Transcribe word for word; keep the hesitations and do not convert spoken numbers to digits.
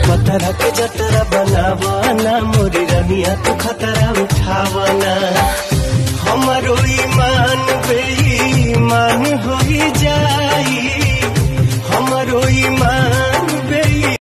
पतरा के जतरा बनावाना मोरी रनिया तू खतरा उठावाना हमारो